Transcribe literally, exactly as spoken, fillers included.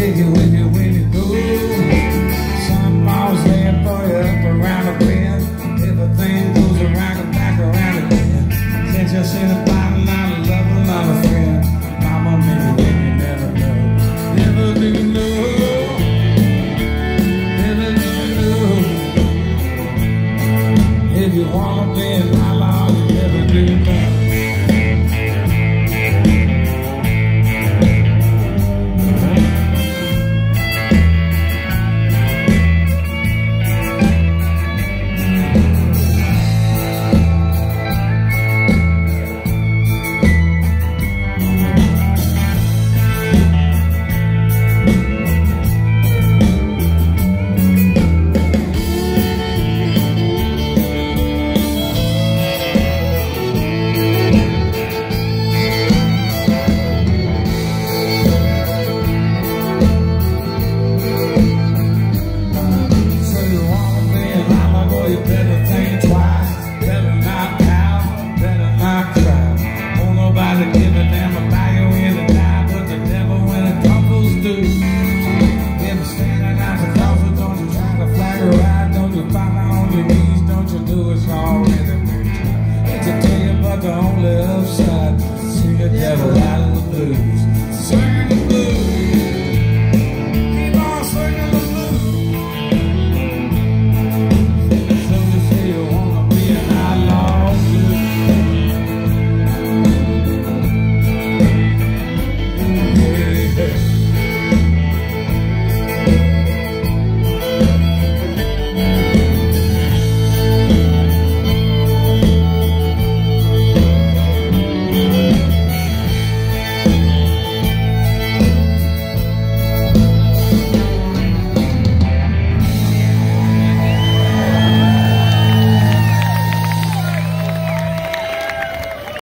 take you with you when you go. Some always there for you up around the bend. Everything goes around and back around again. Can't you see the bottom line of love, a lot of friend? Mama made you when you never know. Never do.